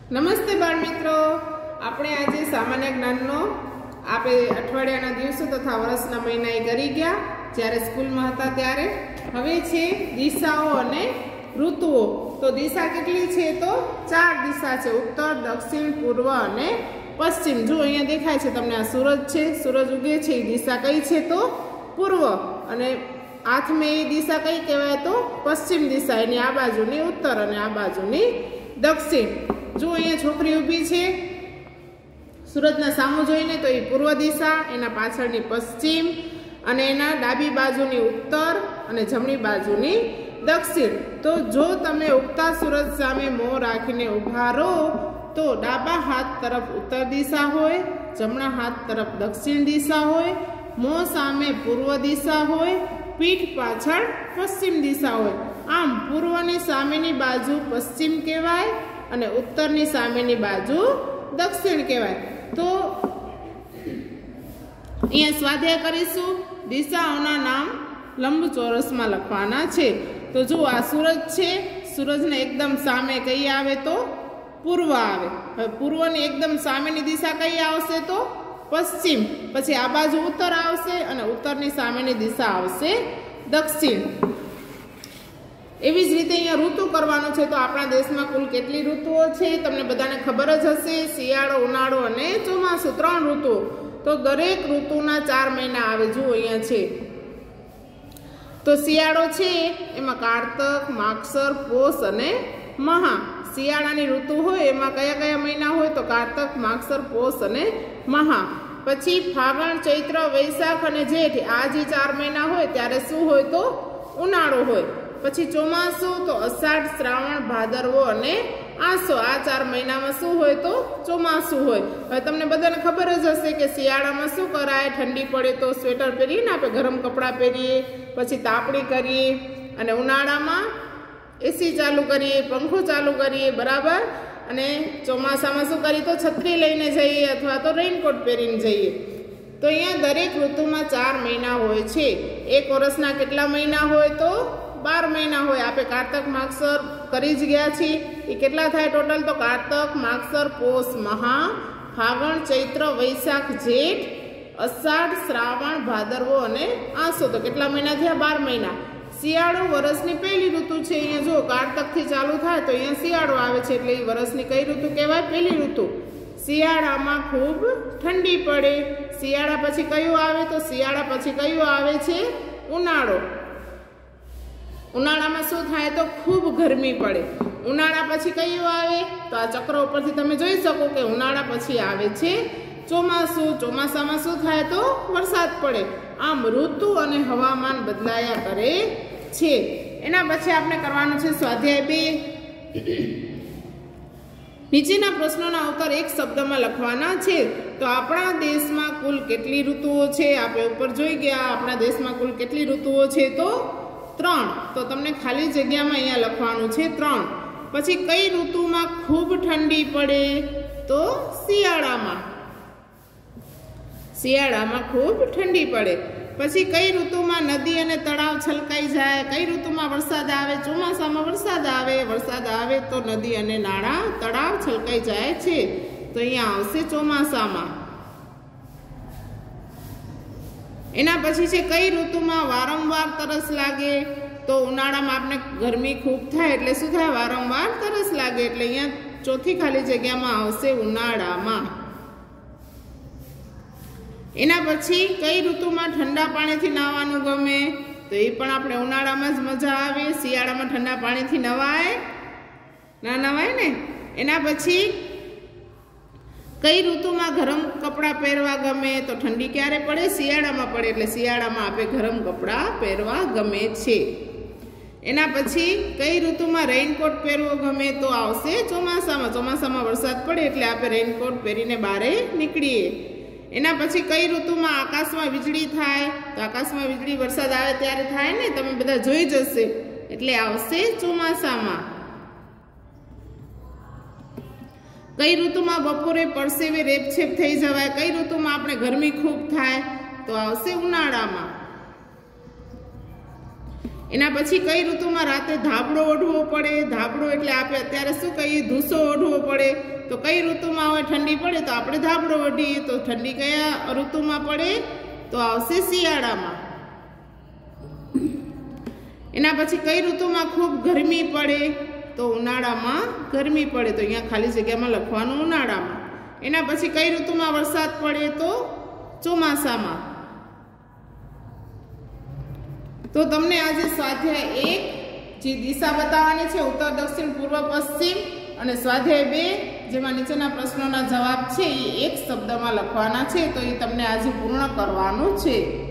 નમસ્તે બાળ મિત્રો, આપણે આજે સામાન્ય જ્ઞાનનો આપણે અઠવાડિયાના દિવસો તથા વર્ષના મહિના એ કરી ગયા જ્યારે સ્કૂલમાં હતા ત્યારે. હવે છે દિશાઓ અને ઋતુઓ. તો દિશા કેટલી છે? તો 4 દિશા છે: ઉત્તર, દક્ષિણ, પૂર્વ અને પશ્ચિમ. જો અહીંયા દેખાય છે તમને, આ સૂરજ છે, સૂરજ ઉગે છે, એ દિશા કઈ છે? તો પૂર્વ. અને હાથમાં એ દિશા કઈ કહેવાય? તો પશ્ચિમ દિશા. એની આ બાજુની ઉત્તર અને આ બાજુની દક્ષિણ. જો અહીંયા છોકરી ઊભી છે, સૂરજના સામું જોઈને તો એ પૂર્વ દિશા, એના પાછળની પશ્ચિમ, અને એના ડાબી બાજુની ઉત્તર અને જમણી બાજુની દક્ષિણ. તો જો તમે ઉગતા સૂરજ સામે મોં રાખીને ઊભા રહો તો ડાબા હાથ તરફ ઉત્તર દિશા હોય, જમણા હાથ તરફ દક્ષિણ દિશા હોય, મોં સામે પૂર્વ દિશા હોય, પીઠ પાછળ પશ્ચિમ દિશા હોય. આમ પૂર્વની સામેની બાજુ પશ્ચિમ કહેવાય અને ઉત્તરની સામેની બાજુ દક્ષિણ કહેવાય. તો અહીંયા સ્વાધ્યાય કરીશું. દિશાઓના નામ લંબચોરસમાં લખવાના છે. તો જો આ સૂરજ છે, સૂરજને એકદમ સામે કઈ આવે? તો પૂર્વ આવે. હવે પૂર્વની એકદમ સામેની દિશા કઈ આવશે? તો પશ્ચિમ. પછી આ બાજુ ઉત્તર આવશે અને ઉત્તરની સામેની દિશા આવશે દક્ષિણ. એવી જ રીતે અહીંયા ઋતુ કરવાનું છે. તો આપણા દેશમાં કુલ કેટલી ઋતુઓ છે? તમને બધાને ખબર જ હશે. શિયાળો, ઉનાળો અને ચોમાસું, 3 ઋતુઓ. તો દરેક ઋતુના 4 મહિના આવે. જુઓ અહીંયા છે. તો શિયાળો છે એમાં કારતક, માગસર, પોષ અને મહા. શિયાળાની ઋતુ હોય એમાં કયા કયા મહિના હોય? તો કારતક, માગસર, પોષ અને મહા. પછી ફાગણ, ચૈત્ર, વૈશાખ અને જેઠ, આ જે 4 મહિના હોય ત્યારે શું હોય? તો ઉનાળો હોય. પછી ચોમાસું તો અષાઢ, શ્રાવણ, ભાદરવો અને આસો, આ 4 મહિનામાં શું હોય? તો ચોમાસું હોય. હવે તમને બધાને ખબર જ હશે કે શિયાળામાં શું કરાય? ઠંડી પડે તો સ્વેટર પહેરીએ ને, આપણે ગરમ કપડાં પહેરીએ, પછી તાપણી કરીએ. અને ઉનાળામાં એસી ચાલુ કરીએ, પંખો ચાલુ કરીએ, બરાબર. અને ચોમાસામાં શું કરીએ? તો છત્રી લઈને જઈએ અથવા તો રેઇનકોટ પહેરીને જઈએ. તો અહીંયા દરેક ઋતુમાં 4 મહિના હોય છે. એક વર્ષના કેટલા મહિના હોય? તો 12 મહિના હોય. આપણે કારતક, માગસર કરી જ ગયા છીએ. એ કેટલા થાય ટોટલ? તો કારતક, માગસર, પોષ, મહા, ફાગણ, ચૈત્ર, વૈશાખ, જેઠ, અષાઢ, શ્રાવણ, ભાદરવો અને આસો. તો કેટલા મહિના થયા? 12 મહિના. શિયાળો વર્ષની પહેલી ઋતુ છે. અહીંયા જો કારતકથી ચાલુ થાય તો અહીંયા શિયાળો આવે છે, એટલે એ વર્ષની કઈ ઋતુ કહેવાય? પહેલી ઋતુ. શિયાળામાં ખૂબ ઠંડી પડે. શિયાળા પછી કયું આવે? તો શિયાળા પછી કયું આવે છે? ઉનાળો. ઉનાળામાં શું થાય? તો ખૂબ ગરમી પડે. ઉનાળા પછી કયું આવે? તો આ ચક્ર ઉપરથી તમે જોઈ શકો કે ઉનાળા પછી આવે છે ચોમાસું. ચોમાસામાં શું થાય? તો વરસાદ પડે. આમ ઋતુ અને હવામાન બદલાયા કરે છે. એના પછી આપણે કરવાનું છે સ્વાધ્યાય 2. નીચેના પ્રશ્નોના ઉત્તર એક શબ્દમાં લખવાના છે. તો આપણા દેશમાં કુલ કેટલી ઋતુઓ છે? આપણે ઉપર જોઈ ગયા. આપણા દેશમાં કુલ કેટલી ઋતુઓ છે? તો 3. તો તમને ખાલી જગ્યામાં અહીંયા લખવાનું છે 3. પછી કઈ ઋતુમાં ખૂબ ઠંડી પડે? તો શિયાળામાં. શિયાળામાં ખૂબ ઠંડી પડે. પછી કઈ ઋતુમાં નદી અને તળાવ છલકાઈ જાય? કઈ ઋતુમાં વરસાદ આવે? ચોમાસામાં વરસાદ આવે. વરસાદ આવે તો નદી અને નાળા, તળાવ છલકાઈ જાય છે. તો અહીંયા આવશે ચોમાસામાં. એના પછી છે કઈ ઋતુમાં વારંવાર તરસ લાગે? તો ઉનાળામાં આપણે ગરમી ખૂબ થાય એટલે શું થાય? વારંવાર તરસ લાગે. એટલે અહીંયા ચોથી ખાલી જગ્યામાં આવશે ઉનાળામાં. એના પછી કઈ ઋતુમાં ઠંડા પાણીથી નાહવાનું ગમે? તો એ પણ આપણે ઉનાળામાં જ મજા આવે. શિયાળામાં ઠંડા પાણીથી નવાય ના નવાય ને. એના પછી કઈ ઋતુમાં ગરમ કપડાં પહેરવા ગમે? તો ઠંડી ક્યારે પડે? શિયાળામાં પડે. એટલે શિયાળામાં આપણે ગરમ કપડાં પહેરવા ગમે છે. એના પછી કઈ ઋતુમાં રેઇનકોટ પહેરવો ગમે? તો આવશે ચોમાસામાં. ચોમાસામાં વરસાદ પડે એટલે આપણે રેઇનકોટ પહેરીને બહાર નીકળીએ. એના પછી કઈ ઋતુમાં આકાશમાં વીજળી થાય? તો આકાશમાં વીજળી વરસાદ આવે ત્યારે થાય ને, તમે બધા જોઈ જશે. એટલે આવશે ચોમાસામાં. કઈ ઋતુમાં બપોરે પરસેવે રેપછેપ થઈ જવાય? કઈ ઋતુમાં આપણે ગરમી ખૂબ થાય? તો આવશે ઉનાળામાં. એના પછી કઈ ઋતુમાં રાતે ધાબળો ઓઢવો પડે? ધાબળો એટલે આપણે અત્યારે શું કહીએ, ધૂસો ઓઢવો પડે. તો કઈ ઋતુમાં હવે ઠંડી પડે તો આપણે ધાબળો ઓઢીએ. તો ઠંડી કયા ઋતુમાં પડે? તો આવશે શિયાળામાં. એના પછી કઈ ઋતુમાં ખૂબ ગરમી પડે? તો ઉનાળામાં ગરમી પડે. તો અહીંયા ખાલી જગ્યામાં લખવાનું ઉનાળામાં. એના પછી કઈ ઋતુમાં વરસાદ પડે? તો ચોમાસામાં. તો તમને આજે સ્વાધ્યાય 1 જે દિશા બતાવવાની છે, ઉત્તર, દક્ષિણ, પૂર્વ, પશ્ચિમ, અને સ્વાધ્યાય 2 જેમાં નીચેના પ્રશ્નોના જવાબ છે એ એક શબ્દમાં લખવાના છે. તો એ તમને આજે પૂર્ણ કરવાનું છે.